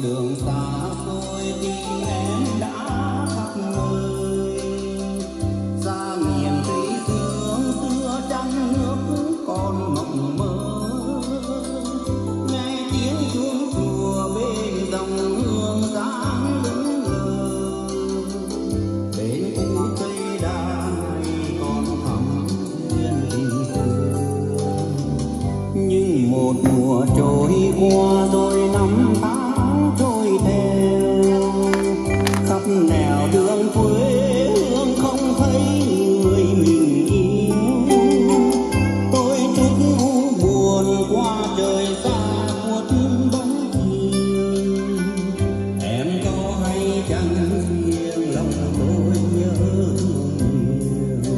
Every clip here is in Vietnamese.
đường xa xôi tìm em đã khắp nơi, xa miền Tây sương xưa trăng nước còn mộng mơ, nghe tiếng chuông chùa bên dòng hương dáng đứng lờ, bên khu cây đa này còn thắm duyên tình xưa. Nhưng một mùa trôi qua rồi năm tháng trôi theo, khắp nẻo đường quê hương không thấy người mình yêu. Tôi chút u buồn qua trời xa khuất bóng chiều, em có hay chăng riêng lòng tôi nhớ nhiều.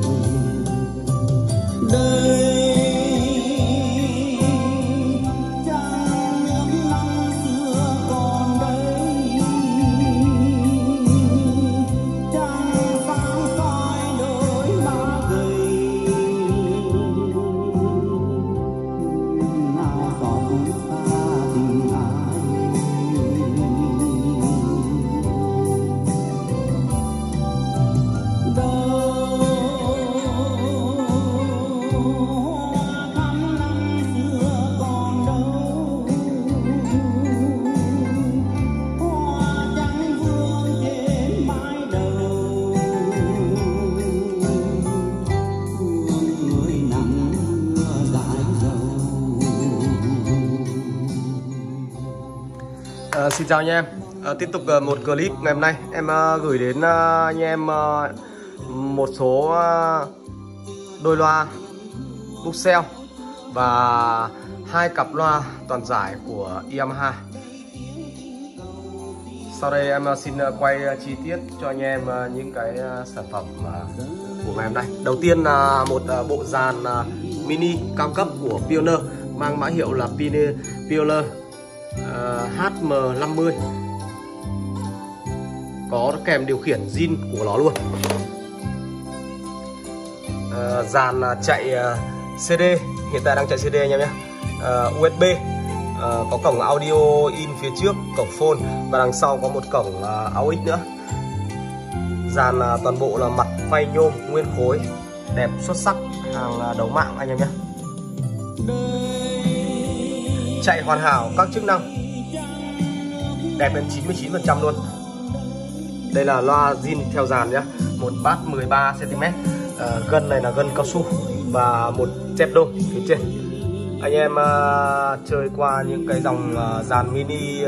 Đây xin chào anh em. Tiếp tục một clip ngày hôm nay em gửi đến anh em một số đôi loa Buxell và 2 cặp loa toàn giải của Yamaha. Sau đây em xin quay chi tiết cho anh em những cái sản phẩm của ngày hôm nay. Đầu tiên là một bộ dàn mini cao cấp của Pioneer mang mã hiệu là Pioneer HM50, có kèm điều khiển zin của nó luôn. Dàn chạy CD, hiện tại đang chạy CD anh em nhé. USB, có cổng audio in phía trước, cổng phone, và đằng sau có một cổng AUX nữa. Dàn toàn bộ là mặt phay nhôm nguyên khối, đẹp xuất sắc, hàng đấu mạng anh em nhé. Chạy hoàn hảo các chức năng, đẹp đến 99% luôn. Đây là loa zin theo dàn nhé, một bát 13 cm, gân này là gân cao su và một chép đôn phía trên. Anh em chơi qua những cái dòng dàn mini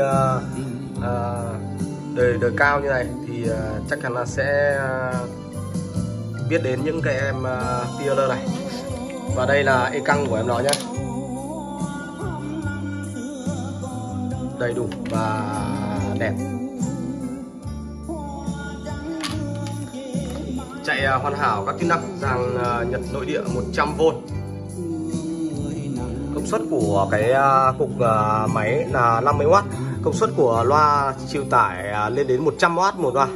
đời cao như này thì chắc chắn là sẽ biết đến những cái em Pioneer này. Và đây là e căng của em nó nhé, đầy đủ và đẹp. Chạy hoàn hảo các chức năng, dàn Nhật nội địa 100V. Công suất của cái cục máy là 50W. Công suất của loa chịu tải lên đến 100W một loa.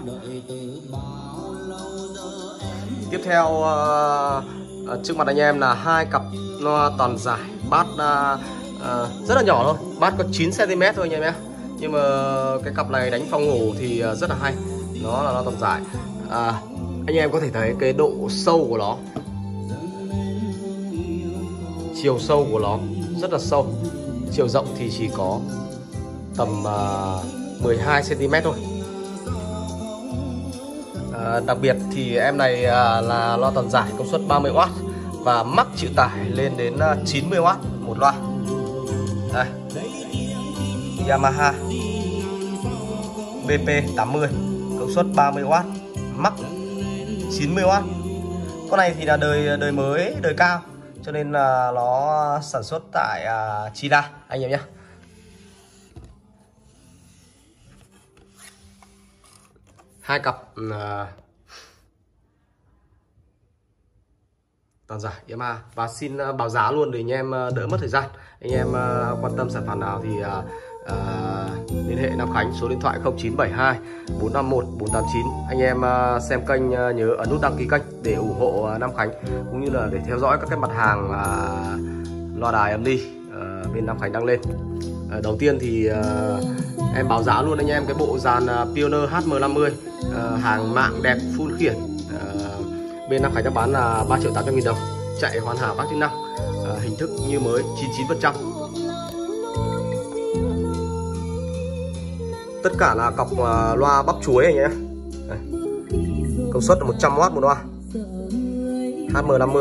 Tiếp theo trước mặt anh em là 2 cặp loa toàn giải, bát rất là nhỏ thôi, bát có 9 cm thôi anh em nhé. Nhưng mà cái cặp này đánh phòng ngủ thì rất là hay. Nó là loa toàn giải. Anh em có thể thấy cái độ sâu của nó, chiều sâu của nó rất là sâu. Chiều rộng thì chỉ có tầm 12 cm thôi. Đặc biệt thì em này là loa toàn giải công suất 30W và max chịu tải lên đến 90W một loa. Đây, Yamaha BP80, công suất 30W, max 90W. Con này thì là đời mới, đời cao, cho nên là nó sản xuất tại China anh em nhé. Hai cặp toàn giải Yamaha. Và xin báo giá luôn để anh em đỡ mất thời gian. Anh em quan tâm sản phẩm nào thì liên hệ Nam Khánh, số điện thoại 0972 451 489. Anh em xem kênh nhớ ấn nút đăng ký kênh để ủng hộ Nam Khánh, cũng như là để theo dõi các cái mặt hàng loa đài âm ly bên Nam Khánh đăng lên. Đầu tiên thì Em báo giá luôn anh em, cái bộ dàn Pioneer HM50 hàng mạng đẹp full khiển. Bên Nam Khánh đã bán là 3.800.000 đồng, chạy hoàn hảo các chức năng, hình thức như mới 99%. Tất cả là cọc loa bắp chuối anh nhé. Công suất là 100W một loa HM50.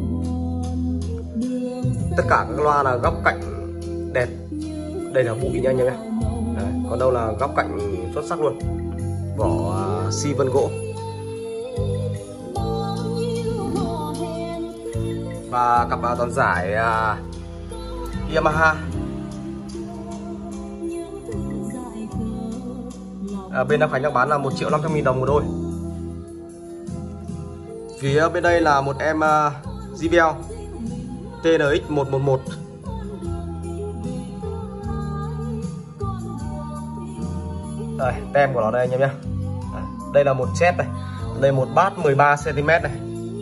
Tất cả các loa là góc cạnh đẹp. Đây là bụi nha anh em. Còn đâu là góc cạnh xuất sắc luôn. Vỏ xi vân gỗ. Và cặp toàn giải Yamaha. Bên Nam Khánh đang bán là 1.500.000 đồng một đôi. Phía bên đây là một em JBL TNX 111. Đây, tem của nó đây anh em nhé. Đây là một chép này, đây một bát 13 cm này.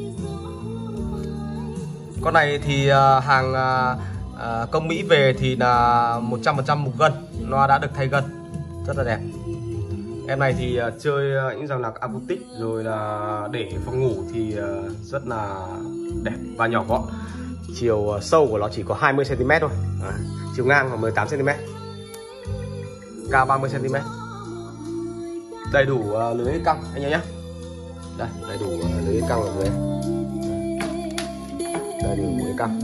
Con này thì hàng công Mỹ về thì là 100% mục gân, loa đã được thay gân, rất là đẹp. Em này thì chơi những dòng nhạc acoustic rồi là để phòng ngủ thì rất là đẹp và nhỏ gọn. Chiều sâu của nó chỉ có 20 cm thôi, chiều ngang là 18 cm, cao 30 cm. Đầy đủ lưới căng anh em nhé. Đây, đầy đủ lưới căng ở dưới. Đầy đủ lưới căng.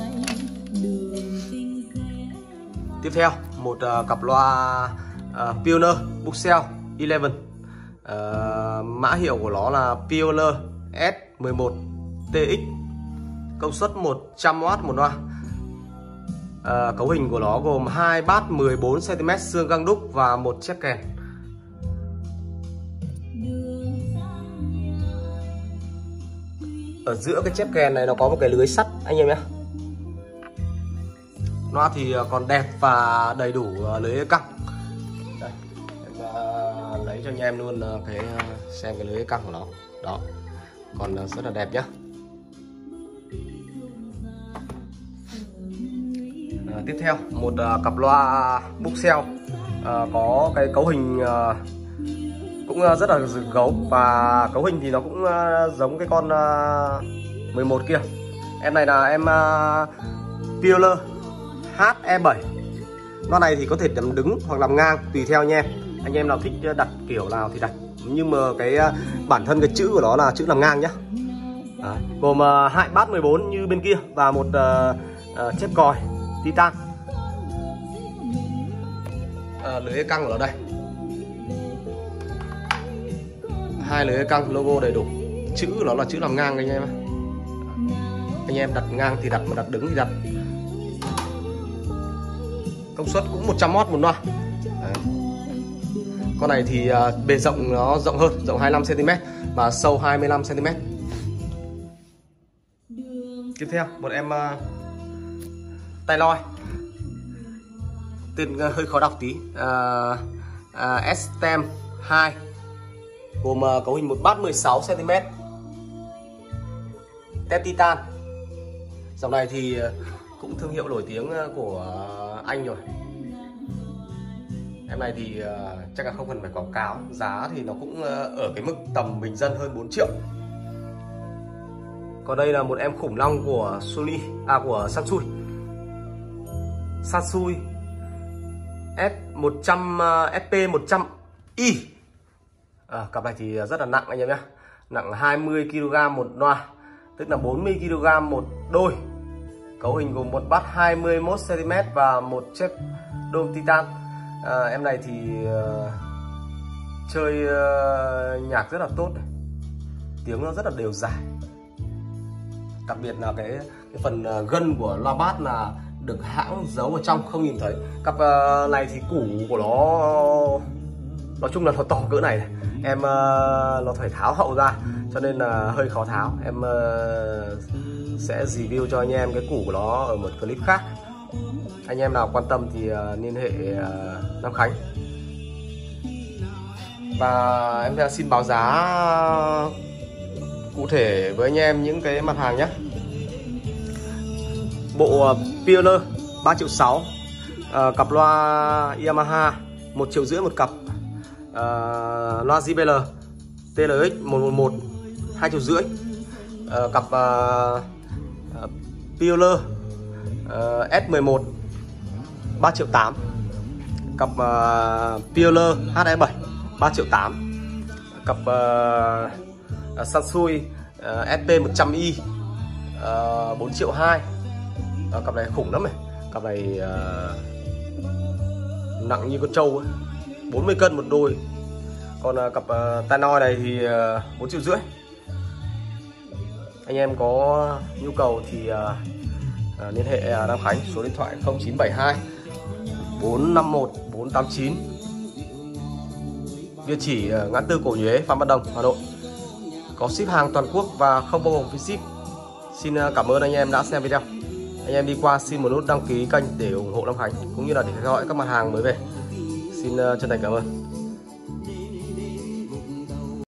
Tiếp theo một cặp loa Pioneer Buxel 11. Mã hiệu của nó là Pioneer S11 TX. Công suất 100W một loa. Cấu hình của nó gồm 2 bát 14 cm xương găng đúc và một chép kèn. Ở giữa cái chép kèn này nó có một cái lưới sắt anh em nhé. Loa thì còn đẹp và đầy đủ lưới căng. Đây, em lấy cho anh em luôn cái xem cái lưới căng của nó. Đó, còn rất là đẹp nhé. Tiếp theo một cặp loa Buxel có cái cấu hình cũng rất là gấu, và cấu hình thì nó cũng giống cái con 11 kia. Em này là em Pioneer HE7. Loa này thì có thể nằm đứng hoặc nằm ngang tùy theo nha em. Anh em nào thích đặt kiểu nào thì đặt, nhưng mà cái bản thân cái chữ của nó là chữ nằm ngang nhá. Đấy, gồm 2 bát 14 như bên kia và một chép còi titan. Lưới căng của nó đây, 2 lưới căng logo đầy đủ. Chữ của nó là chữ nằm ngang anh em. Anh em đặt ngang thì đặt, mà đặt đứng thì đặt. Công suất cũng 100W một loa. Con này thì bề rộng nó rộng hơn, rộng 25 cm và sâu 25 cm. Tiếp theo một em tai loi, tên hơi khó đọc tí, S-Tem 2, gồm cấu hình một bát 16 cm, tép titan. Dòng này thì cũng thương hiệu nổi tiếng của Anh rồi. Em này thì chắc là không cần phải quảng cáo, giá thì nó cũng ở cái mức tầm bình dân hơn 4 triệu. Còn đây là một em khủng long của Sony, của Sansui. Sansui S100 SP100i. Cặp này thì rất là nặng anh em nhé. Nặng 20 kg một loa, tức là 40 kg một đôi. Cấu hình gồm một bát 21 cm và một chép đôm titan. Em này thì chơi nhạc rất là tốt này. Tiếng nó rất là đều dài. Đặc biệt là cái phần gân của loa bass là được hãng giấu ở trong, không nhìn thấy. Cặp này thì củ của nó nói chung là nó to cỡ này, em nó phải tháo hậu ra cho nên là hơi khó tháo. Em sẽ review cho anh em cái củ của nó ở một clip khác. Anh em nào quan tâm thì liên hệ Nam Khánh. Và em xin báo giá cụ thể với anh em những cái mặt hàng nhé. Bộ Pioneer 3,6 triệu, cặp loa Yamaha 1,5 triệu một cặp. Loa JBL TLX 111 2,5 triệu. Cặp Peeler S11 3,8 triệu. Cặp Peeler HE7 3,8 triệu. Cặp Sansui SP100i 4,2 triệu. Cặp này khủng lắm này. Cặp này nặng như con trâu ấy. 40 cân một đôi. Còn cặp tai noi này thì 4,5 triệu. Anh em có nhu cầu thì liên hệ Nam Khánh, số điện thoại 0972 451 489, địa chỉ ngã tư Cổ Nhuế, Phạm Văn Đồng, Hà Nội. Có ship hàng toàn quốc và không bao gồm phí ship. Xin cảm ơn anh em đã xem video. Anh em đi qua xin một nút đăng ký kênh để ủng hộ Nam Khánh cũng như là để theo dõi các mặt hàng mới về. Xin chân thành cảm ơn.